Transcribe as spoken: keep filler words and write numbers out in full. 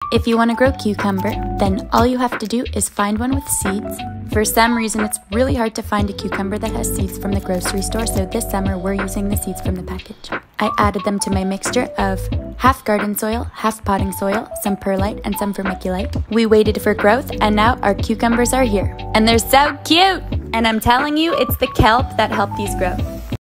If you want to grow cucumber, then all you have to do is find one with seeds. For some reason, it's really hard to find a cucumber that has seeds from the grocery store, so this summer we're using the seeds from the package. I added them to my mixture of half garden soil, half potting soil, some perlite, and some vermiculite. We waited for growth, and now our cucumbers are here. And they're so cute! And I'm telling you, it's the kelp that helped these grow.